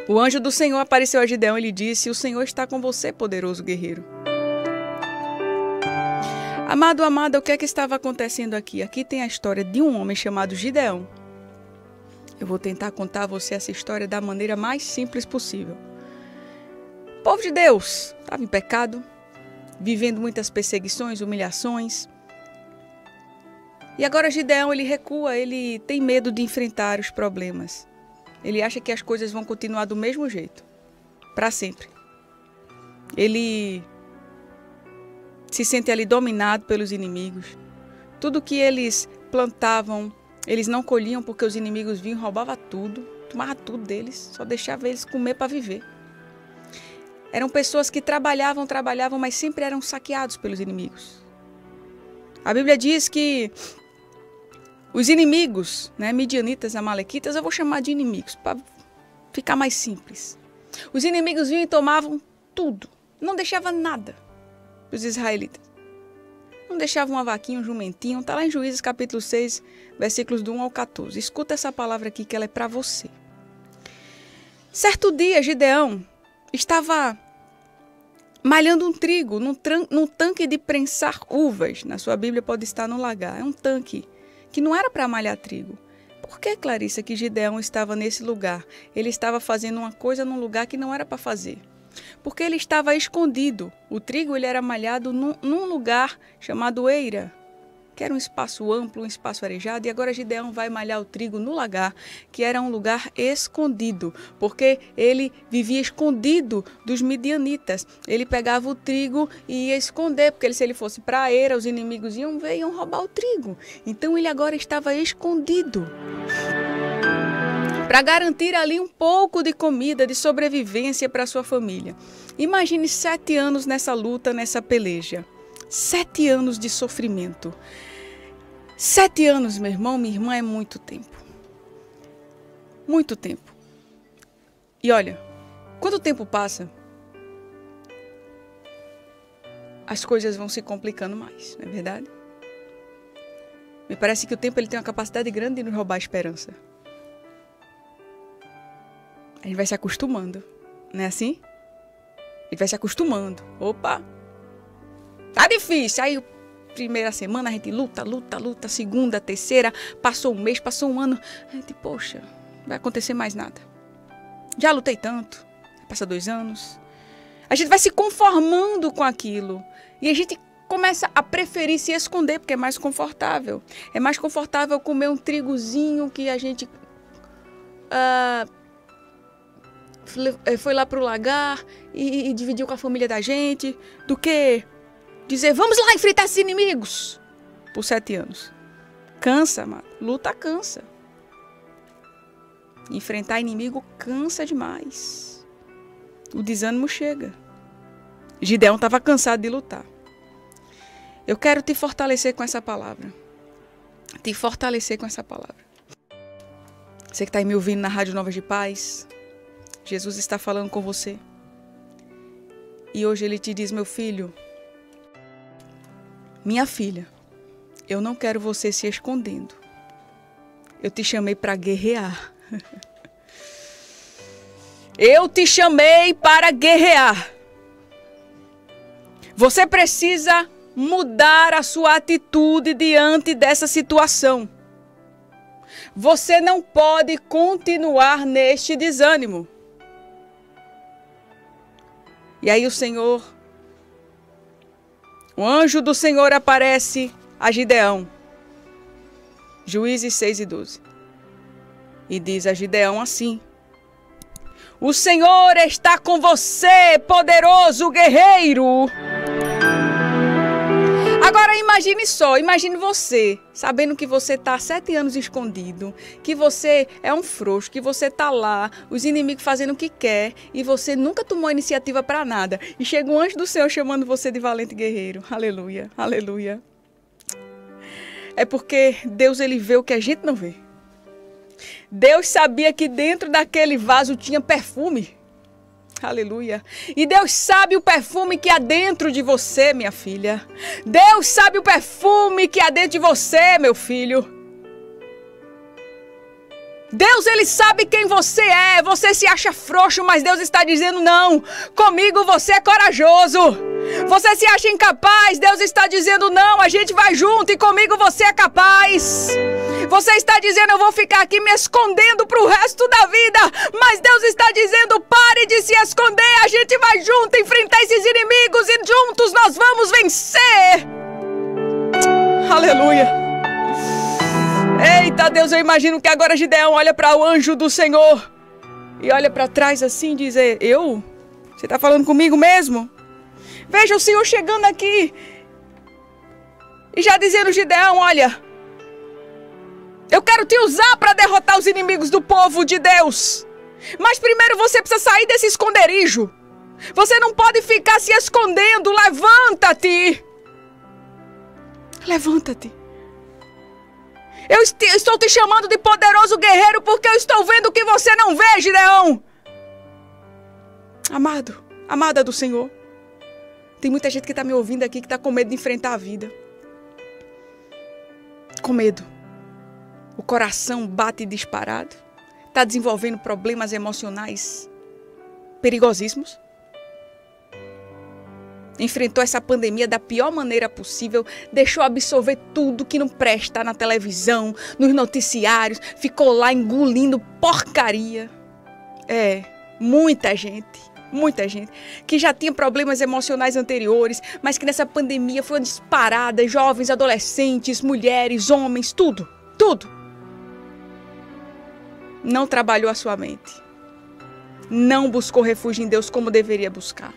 O anjo do Senhor apareceu a Gideão e lhe disse: o Senhor está com você, poderoso guerreiro. Amado, amada, o que é que estava acontecendo aqui? Aqui tem a história de um homem chamado Gideão. Eu vou tentar contar a você essa história da maneira mais simples possível. O povo de Deus estava em pecado, vivendo muitas perseguições, humilhações. E agora Gideão, ele recua, ele tem medo de enfrentar os problemas. Ele acha que as coisas vão continuar do mesmo jeito, para sempre. Ele se sente ali dominado pelos inimigos. Tudo que eles plantavam, eles não colhiam porque os inimigos vinham, roubavam tudo, tomavam tudo deles, só deixava eles comer para viver. Eram pessoas que trabalhavam, mas sempre eram saqueados pelos inimigos. A Bíblia diz que os inimigos, midianitas, amalequitas, eu vou chamar de inimigos, para ficar mais simples. Os inimigos vinham e tomavam tudo, não deixava nada para os israelitas. Não deixavam uma vaquinha, um jumentinho, está lá em Juízes capítulo 6, versículos do 1 ao 14. Escuta essa palavra aqui que ela é para você. Certo dia, Gideão estava malhando um trigo num tanque de prensar uvas. Na sua Bíblia pode estar no lagar. É um tanque que não era para malhar trigo. Por que, Clarissa, que Gideão estava nesse lugar? Ele estava fazendo uma coisa num lugar que não era para fazer. Porque ele estava escondido. O trigo ele era malhado num lugar chamado eira, que era um espaço amplo, um espaço arejado. E agora Gideão vai malhar o trigo no lagar, que era um lugar escondido. Porque ele vivia escondido dos midianitas. Ele pegava o trigo e ia esconder, porque se ele fosse para a eira, os inimigos iam ver e iam roubar o trigo. Então ele agora estava escondido, para garantir ali um pouco de comida, de sobrevivência para sua família. Imagine 7 anos nessa luta, nessa peleja. 7 anos de sofrimento. 7 anos, meu irmão, minha irmã, é muito tempo. Muito tempo. E olha, quando o tempo passa, as coisas vão se complicando mais, não é verdade? Me parece que o tempo ele tem uma capacidade grande de nos roubar a esperança. A gente vai se acostumando, não é assim? A gente vai se acostumando. Opa! Tá difícil. Aí, primeira semana, a gente luta. Segunda, terceira, passou um mês, passou um ano. A gente, poxa, não vai acontecer mais nada. Já lutei tanto. Passa 2 anos. A gente vai se conformando com aquilo. E a gente começa a preferir se esconder, porque é mais confortável. É mais confortável comer um trigozinho que a gente foi lá pro lagar e dividiu com a família da gente, do que dizer, vamos lá enfrentar esses inimigos por 7 anos. Cansa, mano. Luta cansa. Enfrentar inimigo cansa demais. O desânimo chega. Gideão estava cansado de lutar. Eu quero te fortalecer com essa palavra. Te fortalecer com essa palavra. Você que está aí me ouvindo na Rádio Novas de Paz, Jesus está falando com você. E hoje ele te diz, meu filho, minha filha, eu não quero você se escondendo. Eu te chamei para guerrear. Eu te chamei para guerrear. Você precisa mudar a sua atitude diante dessa situação. Você não pode continuar neste desânimo. E aí o anjo do Senhor aparece a Gideão. Juízes 6 e 12. E diz a Gideão assim: o Senhor está com você, poderoso guerreiro. Agora imagine só, imagine você, sabendo que você está 7 anos escondido, que você é um frouxo, que você está lá, os inimigos fazendo o que quer, e você nunca tomou iniciativa para nada. E chega um anjo do Senhor chamando você de valente guerreiro. Aleluia, aleluia. É porque Deus ele vê o que a gente não vê. Deus sabia que dentro daquele vaso tinha perfume. Aleluia. E Deus sabe o perfume que há dentro de você, minha filha. Deus sabe o perfume que há dentro de você, meu filho. Deus, Ele sabe quem você é. Você se acha frouxo, mas Deus está dizendo não. Comigo você é corajoso. Você se acha incapaz. Deus está dizendo não. A gente vai junto e comigo você é capaz. Você está dizendo eu vou ficar aqui me escondendo para o resto da vida. Mas Deus está dizendo pare de se esconder. A gente vai junto enfrentar esses inimigos e juntos nós vamos vencer. Aleluia. Eita Deus, eu imagino que agora Gideão olha para o anjo do Senhor e olha para trás assim e diz, você está falando comigo mesmo? Veja o Senhor chegando aqui e já dizendo, Gideão, olha, eu quero te usar para derrotar os inimigos do povo de Deus. Mas primeiro você precisa sair desse esconderijo. Você não pode ficar se escondendo, levanta-te. Levanta-te. Eu estou te chamando de poderoso guerreiro porque eu estou vendo o que você não vê, Gideão. Amado, amada do Senhor. Tem muita gente que está me ouvindo aqui que está com medo de enfrentar a vida. Com medo. O coração bate disparado. Está desenvolvendo problemas emocionais perigosíssimos. Enfrentou essa pandemia da pior maneira possível, deixou absorver tudo que não presta na televisão, nos noticiários, ficou lá engolindo porcaria. Muita gente que já tinha problemas emocionais anteriores, mas que nessa pandemia foi disparada, jovens, adolescentes, mulheres, homens, tudo. Não trabalhou a sua mente. Não buscou refúgio em Deus como deveria buscar.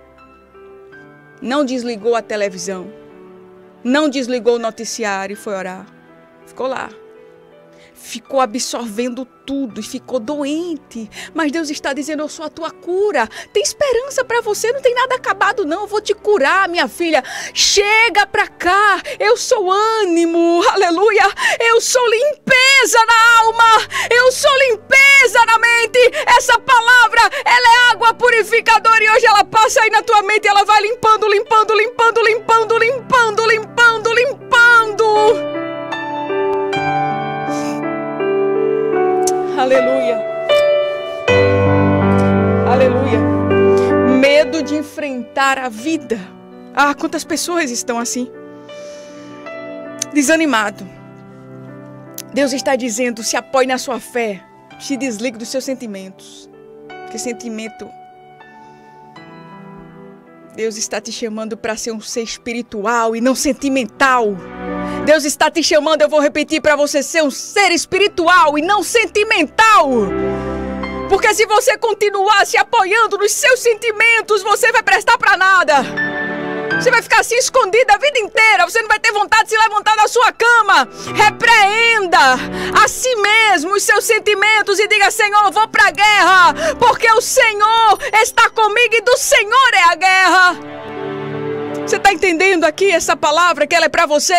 Não desligou a televisão, não desligou o noticiário e foi orar. Ficou lá. Ficou absorvendo tudo e ficou doente. Mas Deus está dizendo, eu sou a tua cura. Tem esperança para você, não tem nada acabado não. Eu vou te curar, minha filha. Chega para cá. Eu sou ânimo, aleluia. Eu sou limpeza na alma. Eu sou limpeza na mente. Essa palavra, ela é água purificadora e hoje ela passa aí na tua mente. Ela vai limpando, limpando, limpando, limpando, limpando, limpando, limpando. Aleluia. Aleluia. Medo de enfrentar a vida. Ah, quantas pessoas estão assim? Desanimado. Deus está dizendo, se apoie na sua fé. Se desligue dos seus sentimentos. Porque sentimento... Deus está te chamando para ser um ser espiritual e não sentimental. Deus está te chamando, eu vou repetir para você, ser um ser espiritual e não sentimental. Porque se você continuar se apoiando nos seus sentimentos, você vai prestar para nada. Você vai ficar assim escondido a vida inteira. Você não vai ter vontade de se levantar da sua cama. Repreenda a si mesmo os seus sentimentos e diga, Senhor, eu vou para a guerra. Porque o Senhor está comigo e do Senhor é a guerra. Você está entendendo aqui essa palavra que ela é para você?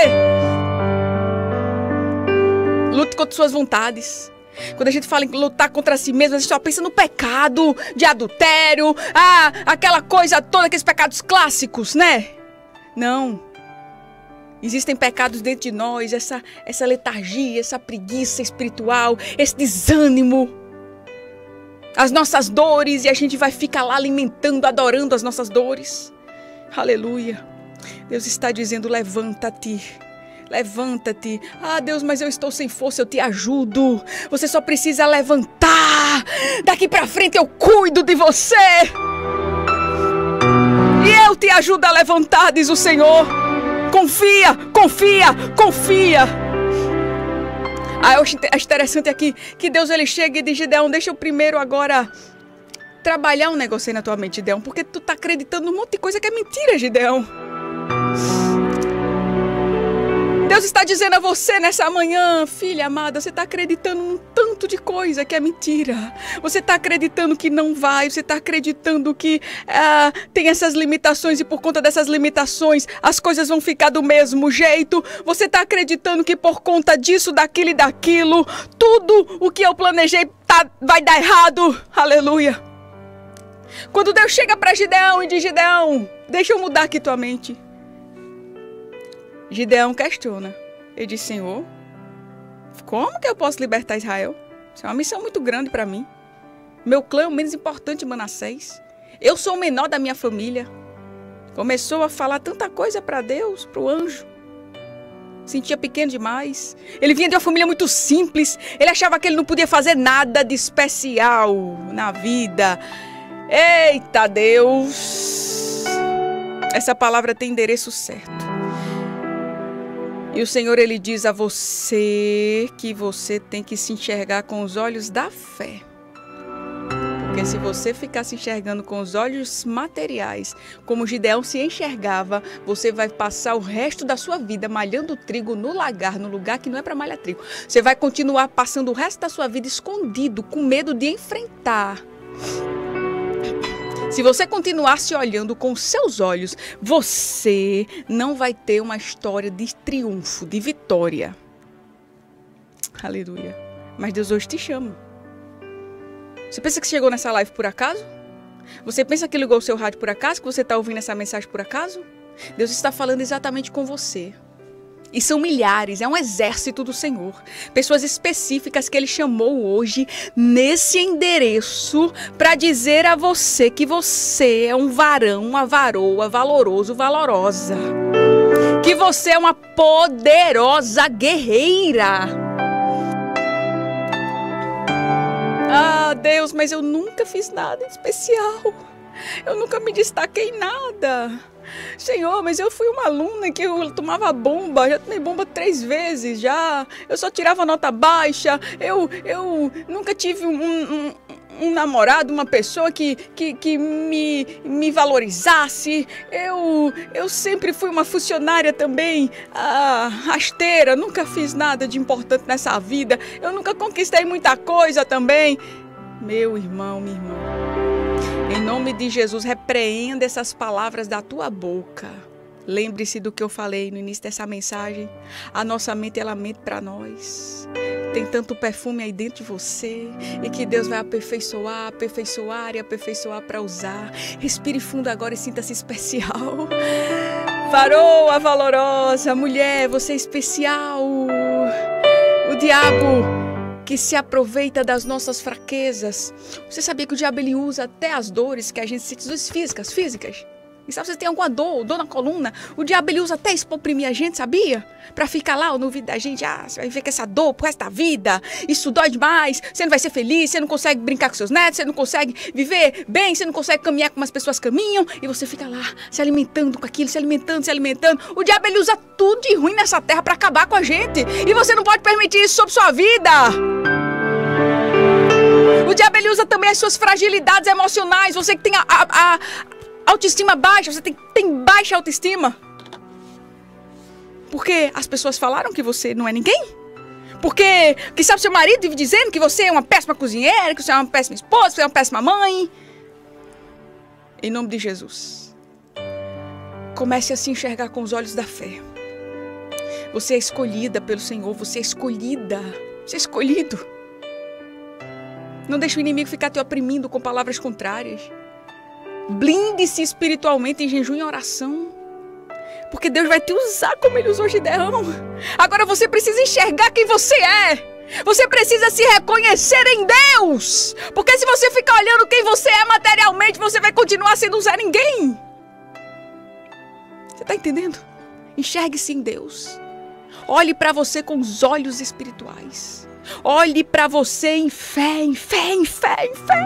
Lute contra suas vontades. Quando a gente fala em lutar contra si mesmo, a gente só pensa no pecado de adultério, aquela coisa toda, aqueles pecados clássicos, né? Não. Existem pecados dentro de nós, essa letargia, essa preguiça espiritual, esse desânimo, as nossas dores, e a gente vai ficar lá alimentando, adorando as nossas dores. Aleluia. Deus está dizendo, levanta-te. Levanta-te. Ah, Deus, mas eu estou sem força, eu te ajudo. Você só precisa levantar. Daqui pra frente eu cuido de você. E eu te ajudo a levantar, diz o Senhor. Confia, confia, confia. Ah, eu acho interessante aqui que Deus ele chega e diz, Gideão, deixa eu primeiro agora trabalhar um negócio aí na tua mente, Gideão, porque tu tá acreditando num monte de coisa que é mentira, Gideão. Deus está dizendo a você nessa manhã, filha amada, você está acreditando num tanto de coisa que é mentira. Você está acreditando que não vai, você está acreditando que tem essas limitações e por conta dessas limitações as coisas vão ficar do mesmo jeito. Você está acreditando que por conta disso, daquilo e daquilo, tudo o que eu planejei vai dar errado. Aleluia. Quando Deus chega para Gideão e diz, Gideão, deixa eu mudar aqui tua mente. Gideão questiona. Ele diz, Senhor, como que eu posso libertar Israel? Isso é uma missão muito grande para mim. Meu clã é o menos importante de Manassés. Eu sou o menor da minha família. Começou a falar tanta coisa para Deus, para o anjo. Sentia pequeno demais. Ele vinha de uma família muito simples. Ele achava que ele não podia fazer nada de especial na vida. Eita Deus! Essa palavra tem endereço certo. E o Senhor, Ele diz a você que você tem que se enxergar com os olhos da fé. Porque se você ficar se enxergando com os olhos materiais, como Gideão se enxergava, você vai passar o resto da sua vida malhando trigo no lagar, no lugar que não é para malhar trigo. Você vai continuar passando o resto da sua vida escondido, com medo de enfrentar. Se você continuar se olhando com os seus olhos, você não vai ter uma história de triunfo, de vitória. Aleluia. Mas Deus hoje te chama. Você pensa que chegou nessa live por acaso? Você pensa que ligou o seu rádio por acaso? Que você está ouvindo essa mensagem por acaso? Deus está falando exatamente com você. E são milhares, é um exército do Senhor. Pessoas específicas que Ele chamou hoje nesse endereço para dizer a você que você é um varão, uma varoa, valoroso, valorosa. Que você é uma poderosa guerreira. Ah, Deus, mas eu nunca fiz nada especial. Eu nunca me destaquei em nada. Senhor, mas eu fui uma aluna que eu tomava bomba, já tomei bomba 3 vezes já. Eu só tirava nota baixa. Eu nunca tive um namorado, uma pessoa que me valorizasse. Eu sempre fui uma funcionária também, rasteira. Nunca fiz nada de importante nessa vida. Eu nunca conquistei muita coisa também. Meu irmão, minha irmã. Em nome de Jesus, repreenda essas palavras da tua boca. Lembre-se do que eu falei no início dessa mensagem. A nossa mente, ela mente para nós. Tem tanto perfume aí dentro de você. E que Deus vai aperfeiçoar, aperfeiçoar e aperfeiçoar para usar. Respire fundo agora e sinta-se especial. Varoa valorosa, mulher, você é especial. O diabo que se aproveita das nossas fraquezas. Você sabia que o diabo ele usa até as dores que a gente sente, dores físicas? E sabe, você tem alguma dor na coluna, o diabo ele usa até isso para oprimir a gente, sabia? Para ficar lá no ouvido da gente, você vai ver que essa dor pro resto da vida, isso dói demais, você não vai ser feliz, você não consegue brincar com seus netos, você não consegue viver bem, você não consegue caminhar como as pessoas caminham, e você fica lá se alimentando com aquilo, se alimentando. O diabo ele usa tudo de ruim nessa terra para acabar com a gente, e você não pode permitir isso sobre sua vida. O diabo ele usa também as suas fragilidades emocionais, você que tem a autoestima baixa, você tem baixa autoestima. Porque as pessoas falaram que você não é ninguém? Porque, quem sabe, seu marido vive dizendo que você é uma péssima cozinheira, que você é uma péssima esposa, que você é uma péssima mãe. Em nome de Jesus, comece a se enxergar com os olhos da fé. Você é escolhida pelo Senhor, você é escolhida, você é escolhido. Não deixe o inimigo ficar te oprimindo com palavras contrárias. Blinde-se espiritualmente em jejum e oração. Porque Deus vai te usar como Ele usou Gideão. Agora você precisa enxergar quem você é. Você precisa se reconhecer em Deus. Porque se você ficar olhando quem você é materialmente, você vai continuar sendo um Zé Ninguém. Você está entendendo? Enxergue-se em Deus. Olhe para você com os olhos espirituais. Olhe para você em fé, em fé, em fé, em fé.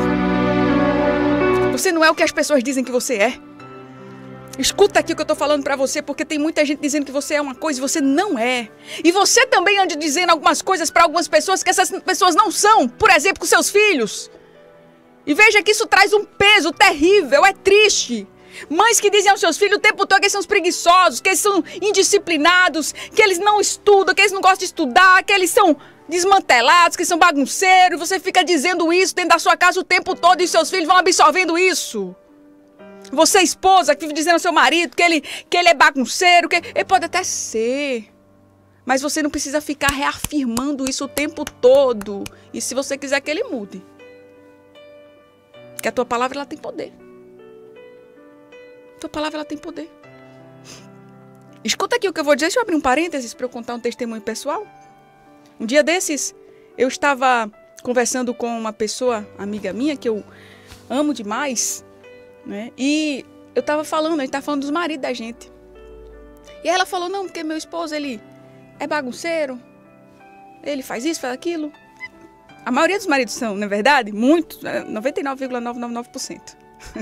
Você não é o que as pessoas dizem que você é. Escuta aqui o que eu estou falando para você, porque tem muita gente dizendo que você é uma coisa e você não é. E você também anda dizendo algumas coisas para algumas pessoas que essas pessoas não são. Por exemplo, com seus filhos. E veja que isso traz um peso terrível, é triste. Mães que dizem aos seus filhos o tempo todo que eles são preguiçosos, que eles são indisciplinados, que eles não estudam, que eles não gostam de estudar, que eles são desmantelados, que são bagunceiros. Você fica dizendo isso dentro da sua casa o tempo todo e seus filhos vão absorvendo isso. Você, esposa, que vive dizendo ao seu marido que ele é bagunceiro, que ele pode até ser. Mas você não precisa ficar reafirmando isso o tempo todo. E se você quiser que ele mude. Porque a tua palavra ela tem poder. A tua palavra ela tem poder. Escuta aqui o que eu vou dizer. Deixa eu abrir um parênteses para eu contar um testemunho pessoal. Um dia desses, eu estava conversando com uma pessoa, amiga minha, que eu amo demais, né? E eu estava falando, a gente estava falando dos maridos da gente. E ela falou, não, porque meu esposo, ele é bagunceiro, ele faz isso, faz aquilo. A maioria dos maridos são, não é verdade? Muitos, 99,999%.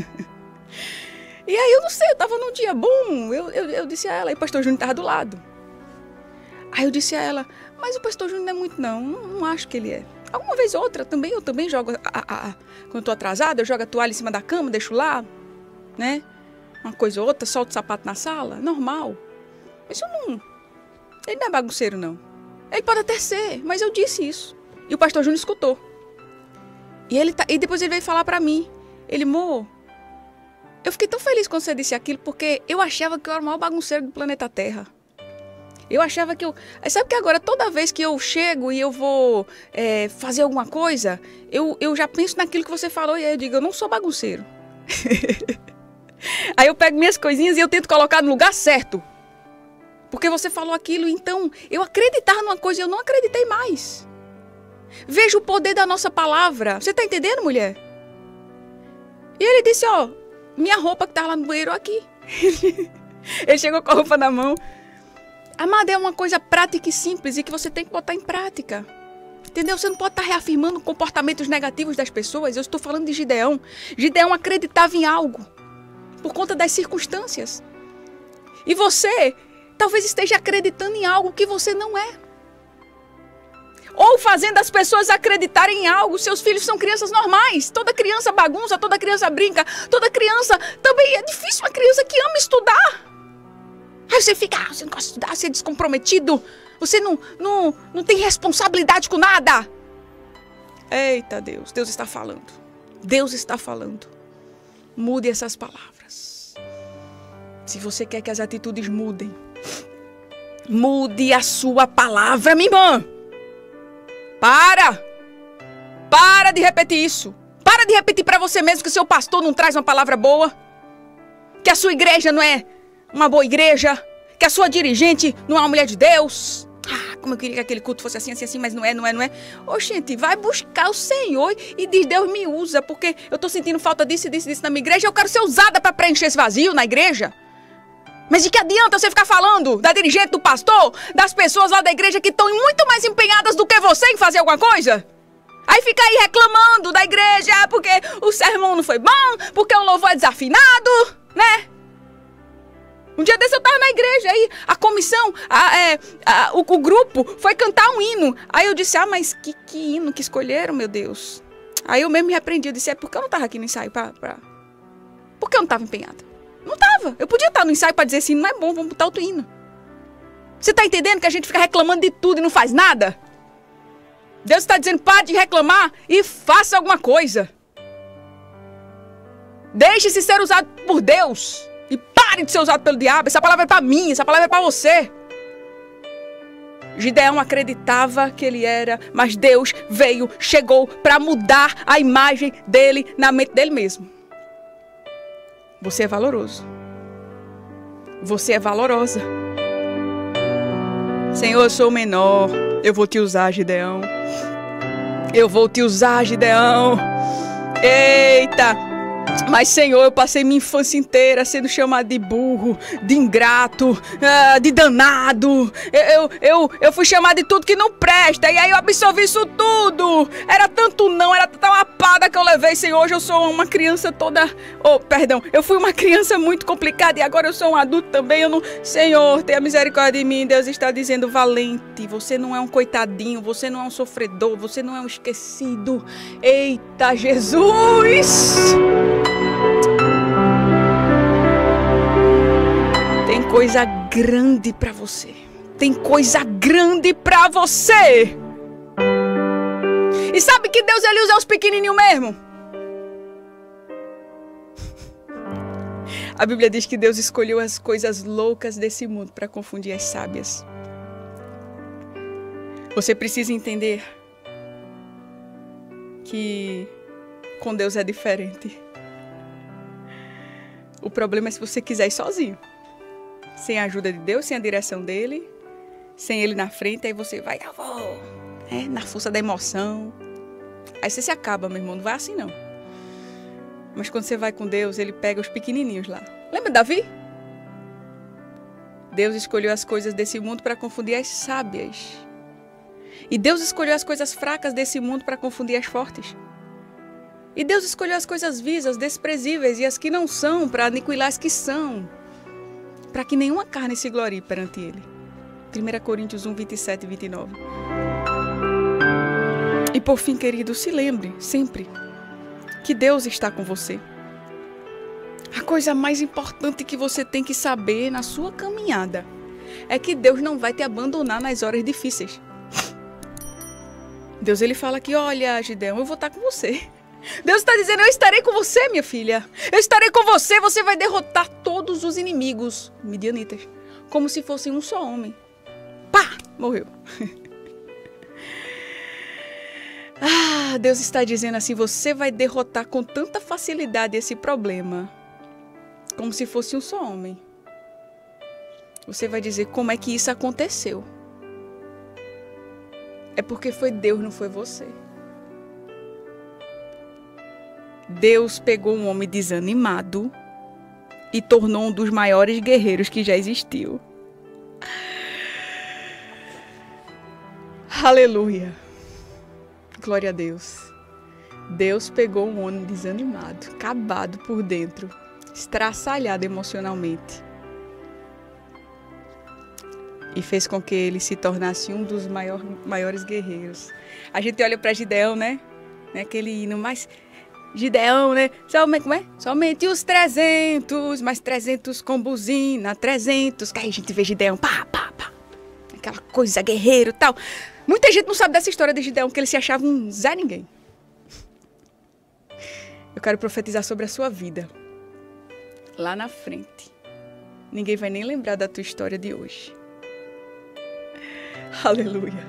E aí eu não sei, eu estava num dia bom, eu disse a ela, e o pastor Júnior estava do lado. Aí eu disse a ela, mas o pastor Júnior não é muito não acho que ele é. Alguma vez ou outra, eu também jogo, quando eu estou atrasada, eu jogo a toalha em cima da cama, deixo lá, né? Uma coisa ou outra, solto o sapato na sala, normal. Mas ele não é bagunceiro, não. Ele pode até ser, mas eu disse isso. E o pastor Júnior escutou. E depois ele veio falar pra mim. Ele, amor, eu fiquei tão feliz quando você disse aquilo, porque eu achava que eu era o maior bagunceiro do planeta Terra. Eu achava que sabe que agora, toda vez que eu chego e eu vou fazer alguma coisa, eu já penso naquilo que você falou e aí eu digo, eu não sou bagunceiro. Aí eu pego minhas coisinhas e eu tento colocar no lugar certo. Porque você falou aquilo, então eu acreditava numa coisa e eu não acreditei mais. Veja o poder da nossa palavra. Você tá entendendo, mulher? E ele disse, ó, minha roupa que tá lá no banheiro aqui. Ele chegou com a roupa na mão. Amada, é uma coisa prática e simples e que você tem que botar em prática. Entendeu? Você não pode estar reafirmando comportamentos negativos das pessoas. Eu estou falando de Gideão. Gideão acreditava em algo por conta das circunstâncias. E você talvez esteja acreditando em algo que você não é. Ou fazendo as pessoas acreditarem em algo. Seus filhos são crianças normais. Toda criança bagunça, toda criança brinca. Toda criança... Também é difícil uma criança que ama estudar. Aí você fica, você não gosta de estudar, você é descomprometido. Você não tem responsabilidade com nada. Eita Deus, Deus está falando. Deus está falando. Mude essas palavras. Se você quer que as atitudes mudem, mude a sua palavra, minha irmã. Para de repetir isso. Para de repetir para você mesmo que seu pastor não traz uma palavra boa. Que a sua igreja não é uma boa igreja. Que a sua dirigente não é uma mulher de Deus. Como eu queria que aquele culto fosse assim, mas não é. Ô, gente, vai buscar o Senhor e diz, Deus me usa, porque eu tô sentindo falta disso na minha igreja. Eu quero ser usada para preencher esse vazio na igreja. Mas de que adianta você ficar falando da dirigente, do pastor, das pessoas lá da igreja que estão muito mais empenhadas do que você em fazer alguma coisa? Aí fica aí reclamando da igreja porque o sermão não foi bom, porque o louvor é desafinado, né? Um dia desse eu tava na igreja, aí a comissão, o grupo foi cantar um hino. Aí eu disse, mas que hino que escolheram, meu Deus? Aí eu mesmo me repreendi, eu disse, porque eu não tava aqui no ensaio Por que eu não tava empenhada? Não tava. Eu podia estar no ensaio para dizer assim, não é bom, vamos botar outro hino. Você tá entendendo que a gente fica reclamando de tudo e não faz nada? Deus está dizendo, pare de reclamar e faça alguma coisa. Deixe-se ser usado por Deus. E pare de ser usado pelo diabo. Essa palavra é para mim, essa palavra é para você. Gideão acreditava que ele era, mas Deus chegou para mudar a imagem dele na mente dele mesmo. Você é valoroso. Você é valorosa. Senhor, eu sou o menor. Eu vou te usar, Gideão. Eu vou te usar, Gideão. Eita! Mas, Senhor, eu passei minha infância inteira sendo chamado de burro, de ingrato, de danado. Eu fui chamado de tudo que não presta. E aí eu absorvi isso tudo. Era tanto não, era tanta lapada que eu levei, Senhor. Hoje eu sou uma criança toda... eu fui uma criança muito complicada e agora eu sou um adulto também. Senhor, tenha misericórdia de mim. Deus está dizendo, valente, você não é um coitadinho, você não é um sofredor, você não é um esquecido. Eita, Jesus! Tem coisa grande pra você. Tem coisa grande pra você. E sabe que Deus, ele usa os pequenininhos mesmo? A Bíblia diz que Deus escolheu as coisas loucas desse mundo para confundir as sábias. Você precisa entender que com Deus é diferente. O problema é se você quiser ir sozinho. Sem a ajuda de Deus, sem a direção dele, sem ele na frente, aí você vai, Na força da emoção. Aí você se acaba, meu irmão. Não vai assim, não. Mas quando você vai com Deus, Ele pega os pequenininhos lá. Lembra Davi? Deus escolheu as coisas desse mundo para confundir as sábias. E Deus escolheu as coisas fracas desse mundo para confundir as fortes. E Deus escolheu as coisas vis, as desprezíveis e as que não são, para aniquilar as que são, para que nenhuma carne se glorie perante Ele. 1 Coríntios 1, 27 e 29. E por fim, querido, se lembre sempre que Deus está com você. A coisa mais importante que você tem que saber na sua caminhada é que Deus não vai te abandonar nas horas difíceis. Deus, Ele fala aqui, olha, Gideão, eu vou estar com você. Deus está dizendo, eu estarei com você, minha filha. Eu estarei com você, você vai derrotar todos os inimigos midianitas, como se fossem um só homem. Pá! Morreu. Deus está dizendo assim, você vai derrotar com tanta facilidade esse problema, como se fosse um só homem. Você vai dizer, como é que isso aconteceu? É porque foi Deus, não foi você. Deus pegou um homem desanimado e tornou um dos maiores guerreiros que já existiu. Aleluia. Glória a Deus. Deus pegou um homem desanimado, acabado por dentro, estraçalhado emocionalmente, e fez com que ele se tornasse um dos maiores guerreiros. A gente olha para Gideão, né? Aquele hino mais... Gideão, né? Como é? Somente os 300, mais 300 com buzina, 300. Que aí a gente vê Gideão, pá, pá, pá. Aquela coisa, guerreiro e tal. Muita gente não sabe dessa história de Gideão, que ele se achava um Zé Ninguém. Eu quero profetizar sobre a sua vida. Lá na frente. Ninguém vai nem lembrar da tua história de hoje. Aleluia.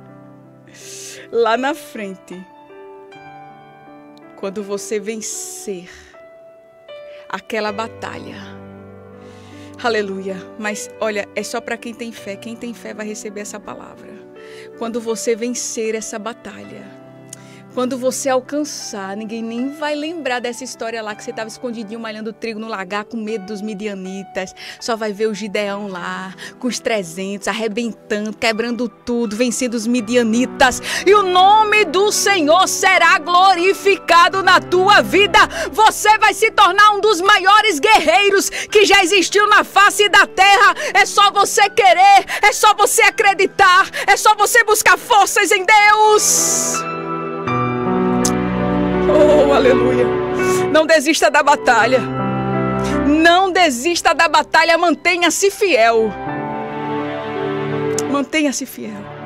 Lá na frente, quando você vencer aquela batalha. Aleluia. Mas olha, é só para quem tem fé. Quem tem fé vai receber essa palavra. Quando você vencer essa batalha, quando você alcançar, ninguém nem vai lembrar dessa história lá que você estava escondidinho malhando trigo no lagar com medo dos midianitas. Só vai ver o Gideão lá com os 300, arrebentando, quebrando tudo, vencendo os midianitas. E o nome do Senhor será glorificado na tua vida. Você vai se tornar um dos maiores guerreiros que já existiu na face da terra. É só você querer, é só você acreditar, é só você buscar forças em Deus. Oh, aleluia. Não desista da batalha. Não desista da batalha. Mantenha-se fiel. Mantenha-se fiel.